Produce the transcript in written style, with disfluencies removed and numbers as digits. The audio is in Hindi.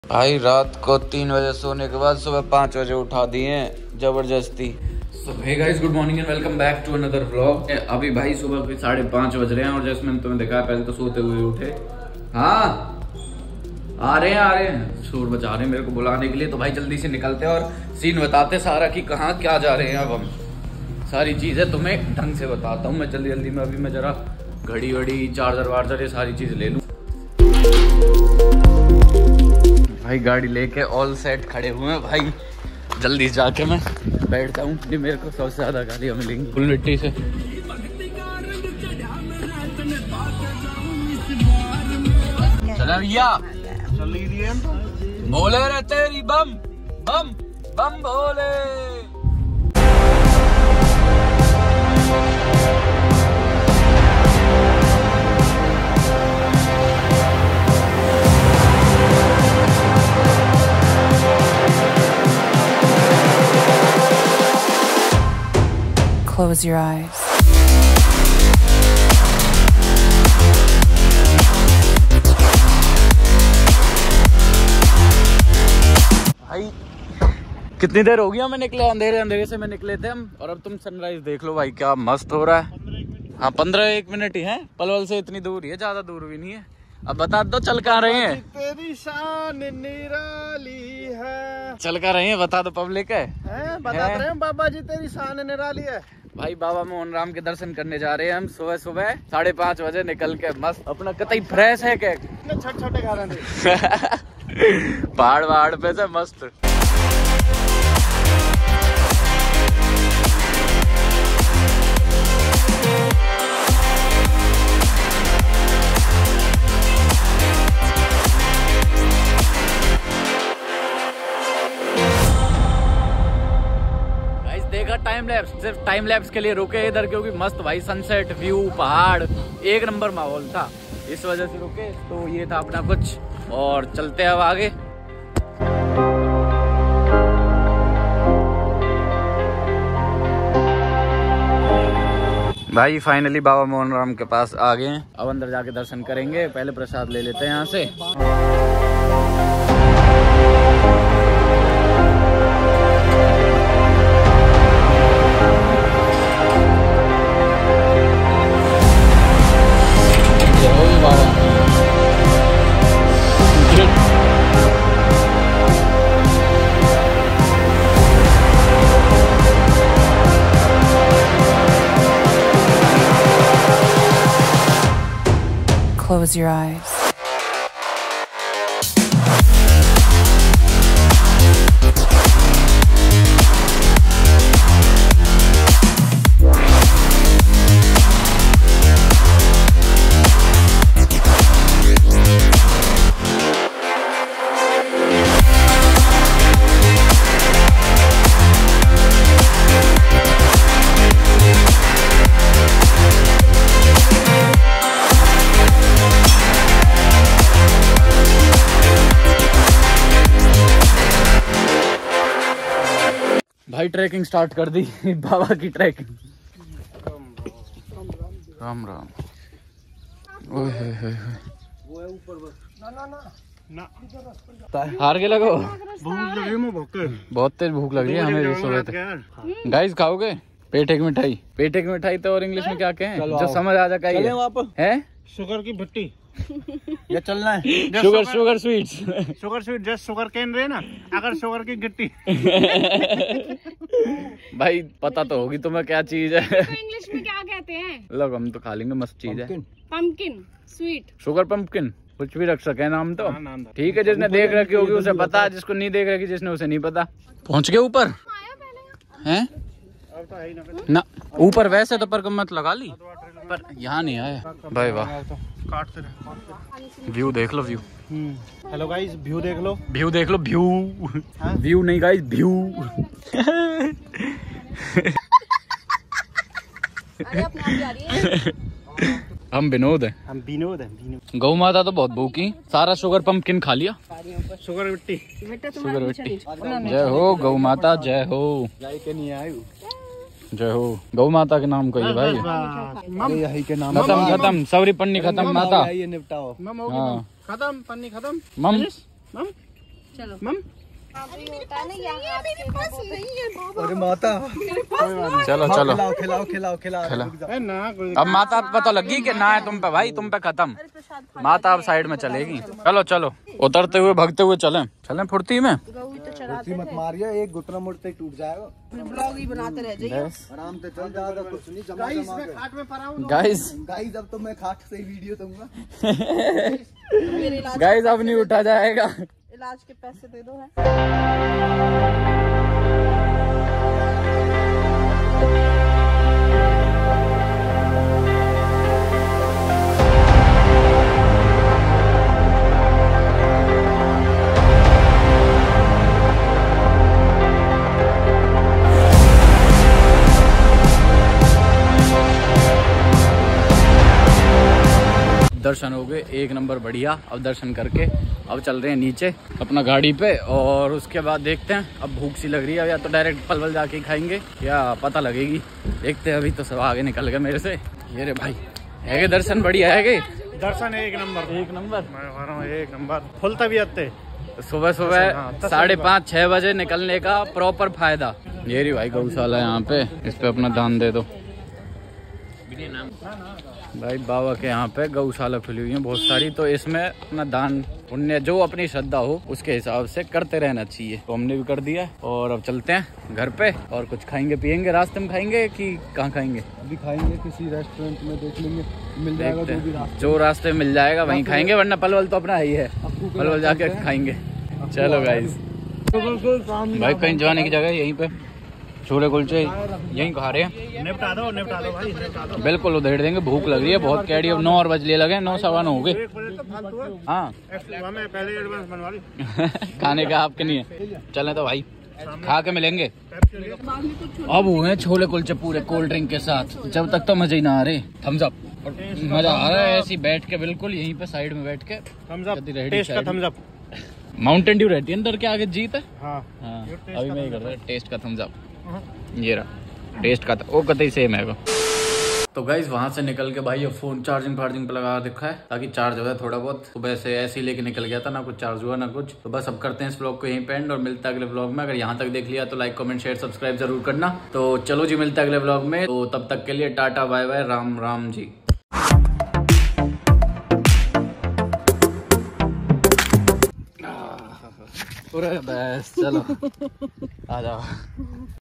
भाई रात को 3 बजे सोने के बाद सुबह 5 बजे उठा दिए जबरदस्ती। So hey guys, good morning and welcome back to another vlog। अभी भाई सुबह के 5:30 बज रहे हैं और जैसे मैंने तुम्हें देखा पहले तो सोते हुए उठे। हाँ आ रहे हैं शोर बचा रहे हैं मेरे को बुलाने के लिए, तो भाई जल्दी से निकलते हैं और सीन बताते सारा कि कहाँ क्या जा रहे हैं। अब हम सारी चीजें तुम्हें ढंग से बताता हूँ मैं जल्दी में। अभी मैं जरा घड़ी वड़ी चार्जर वार्जर ये सारी चीज ले लूँ। भाई गाड़ी लेके ऑल सेट खड़े हुए हैं भाई, जल्दी जाके मैं बैठता हूँ। मेरे को सबसे ज्यादा गालियाँ मिलेंगी फुल मिट्टी से। चला भैया बोले रे तेरी बम बम बम बोले। Close your eyes. भाई कितनी देर हो गई हमें निकले, अंधेरे से में निकले थे हम, और अब तुम सनराइज देख लो भाई क्या मस्त हो रहा है। हाँ 15-1 मिनट ही है, पलवल से इतनी दूर ही है, ज्यादा दूर भी नहीं है। अब बता दो चल कहाँ रहे हैं? तेरी शान निराली है। चल कहाँ रहे हैं बता दो, पब्लिक है बता रहे हैं बाबा जी तेरी शान निराली है। भाई बाबा मोहन राम के दर्शन करने जा रहे हैं हम सुबह 5:30 बजे निकल के मस्त अपना कतई फ्रेश है क्या छोटे खा रहे पहाड़ पे से मस्त। देखा टाइम लैप्स, सिर्फ टाइम लैप्स के लिए रुके इधर क्योंकि मस्त भाई सनसेट व्यू पहाड़ एक नंबर माहौल था, इस वजह से रुके। तो ये था अपना कुछ, और चलते हैं अब आगे। भाई फाइनली बाबा मोहन राम के पास आ गए हैं, अब अंदर जाके दर्शन करेंगे। पहले प्रसाद ले लेते हैं यहाँ से। Close your eyes. भाई ट्रैकिंग स्टार्ट कर दी बाबा की ट्रैकिंग। राम राम। ओए हार के लगो, बहुत तेज भूख लग रही है हमें सुबह। गाइस खाओगे पेठे की मिठाई? पेठे की मिठाई तो और इंग्लिश में क्या कहें जो समझ आ जाए है? शुगर की भट्टी ये चलना है। Sugar sweets just sugar cane रहे ना, अगर शुगर की गिट्टी भाई पता तो होगी तुम्हें क्या चीज है। इंग्लिश में क्या कहते हैं? लोग हम तो खा लेंगे, मस्त चीज है। पंपकिन स्वीट, शुगर पंपकिन, कुछ भी रख सके नाम तो। ठीक है, जिसने देख रखी होगी उसे पता, जिसको नहीं देख रखी जिसने उसे नहीं पता। पहुंच गए ऊपर हैं ना? ऊपर वैसे तो पर मत लगा ली, पर यहाँ नहीं आया भाई। वाह व्यू देख लो, व्यू। हेलो गाइस, व्यू देख लो, व्यू नहीं गाइस, व्यू। हम विनोद हैं। गौ माता तो बहुत भूखी, सारा शुगर पंपकिन खा लिया। शुगर मिट्टी। जय हो गौ माता, जय हो। जय हो गौ माता के नाम कहिए भाई। यही के नाम खत्म खत्म, सवरी पन्नी खत्म माता। ये निपटाओ। हाँ खत्म, पन्नी खत्म। मम चलो मम अरे माता चलो चलो खिलाओ खिलाओ खिलाओ ना अब माता पता लगी कि ना है तुम पे भाई, तुम पे खत्म। माता अब साइड में चलेगी। चलो चलो उतरते हुए भागते हुए चलें चलें फुर्ती में। मत मारियो, एक घुटना मुड़ते टूट जाएगा। ब्लॉग ही बनाते रह जाइए, आराम से चल जाएगा, कुछ नहीं जमा। गाइस अब तो मैं खाट से ही वीडियो दूंगा। गाइस अब नहीं उठा जाएगा। इलाज के पैसे दे दो है। दर्शन हो गए एक नंबर बढ़िया। अब दर्शन करके अब चल रहे हैं नीचे अपना गाड़ी पे, और उसके बाद देखते हैं। अब भूख सी लग रही है, या तो डायरेक्ट पलवल जाके ही खाएंगे या पता लगेगी, देखते हैं। अभी तो सब आगे निकल गए मेरे से। ये रे भाई है के दर्शन बढ़िया है के? दर्शन एक नंबर एक नंबर, मैं कह रहा हूँ एक नंबर फुल तबीयत थे। सुबह सुबह 5:30-6 बजे निकलने का प्रॉपर फायदा। ये रही भाई गौशाला यहाँ पे, इस पे अपना दान दे दो भाई। बाबा के यहाँ पे गौशाला खुली हुई है बहुत सारी, तो इसमें अपना दान पुण्य जो अपनी श्रद्धा हो उसके हिसाब से करते रहना चाहिए। तो हमने भी कर दिया, और अब चलते हैं घर पे और कुछ खाएंगे पियेंगे। रास्ते में खाएंगे कि कहाँ खाएंगे? अभी खाएंगे किसी रेस्टोरेंट में, देख लेंगे मिल जाएगा जो भी रास्ता। जो रास्ते में मिल जाएगा वहीं खाएंगे, वरना पलवल तो अपना ही है, पलवल जाके खाएंगे। चलो गाइस, भाई कहीं जाने की जगह यहीं पे छोले कुलचे यहीं खा रहे हैं। निपटा दो भाई, निपटा दो। बिल्कुल उधेड़ देंगे, भूख लग रही है बहुत। कैडी अब 9 बजे लगे, 9-9:15 हो गए। 1 बजे तो फालतू है। हाँ हमें पहले एडवांस बनवा ली। खाने का आपके नहीं है। चले तो भाई खा के मिलेंगे। अब हुए छोले कुलचे पूरे कोल्ड ड्रिंक के साथ, जब तक तो मजे ही ना आ रहे। थम्स अप, मजा आ रहा है ऐसे बैठ के, बिल्कुल यहीं पे साइड में बैठ के। थम्स अप, टेस्ट का थम्स अप। माउंटेन ड्यू रहती है अंदर के आगे, जीत है। हाँ अभी मैं ही कर रहा टेस्ट का थम्स अप। ये रहा टेस्ट का, वो कतई सेम है वो। तो गाइस वहां से निकल के भाई अब फोन चार्जिंग पे लगा रखा है, ताकि चार्ज हो जाए थोड़ा बहुत। सुबह से ऐसे ही लेके निकल गया था, ना कुछ चार्ज हुआ ना कुछ। तो बस अब करते हैं इस ब्लॉग को यहीं पे एंड, और मिलता है अगले ब्लॉग में। अगर यहाँ तक देख लिया तो लाइक कमेंट शेयर सब्सक्राइब जरूर करना। तो चलो जी, मिलता है अगले ब्लॉग में। तो तब तक के लिए tata bye bye, Ram Ram ji. बस चलो आ जाओ।